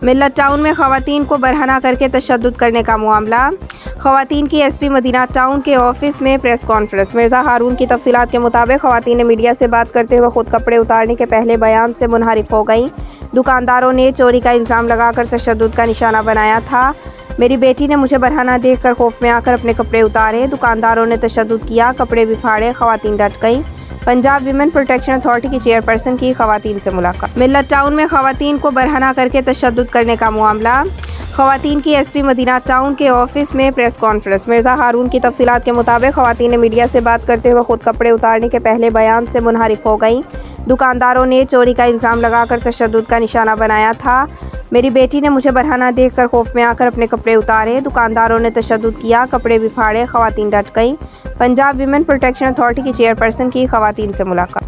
मिल्लत town में खवातीन को बरहना करके तशद्दुद करने का मामला। खवातीन की एसपी मदीना टाउन के ऑफिस में प्रेस कॉन्फ्रेंस। मिर्ज़ा हारून की तफसीलात के मुताबिक खवातीन ने मीडिया से बात करते हुए खुद कपड़े उतारने के पहले बयान से मुनहरिफ हो गईं। दुकानदारों ने चोरी का इल्ज़ाम लगाकर तशद्दुद का निशाना बनाया था। मेरी बेटी ने मुझे बरहना देखकर खौफ में आकर अपने कपड़े उतारे। दुकानदारों ने तशद्दुद किया, कपड़े भी फाड़े। खवातीन डट गईं। पंजाब वीमेन प्रोटेक्शन अथॉरिटी की चेयरपर्सन की खवातीन से मुलाकात। मिल्लत टाउन में खवातीन को बरहना करके तशद्दुद करने का मामला। खवातीन की एसपी मदीना टाउन के ऑफिस में प्रेस कॉन्फ्रेंस। मिर्ज़ा हारून की तफसीलात के मुताबिक खवातीन ने मीडिया से बात करते हुए खुद कपड़े उतारने के पहले बयान से मुनहरिफ हो गईं। दुकानदारों ने चोरी का इल्ज़ाम लगाकर तशद्दुद का निशाना बनाया था। मेरी बेटी ने मुझे बरहना देखकर खौफ में आकर अपने कपड़े उतारे। दुकानदारों ने तशद्दुद किया, कपड़े भी फाड़े। खवातीन डट गईं। पंजाब वीमेन प्रोटेक्शन अथॉरिटी की चेयरपर्सन की खवातीन से मुलाकात।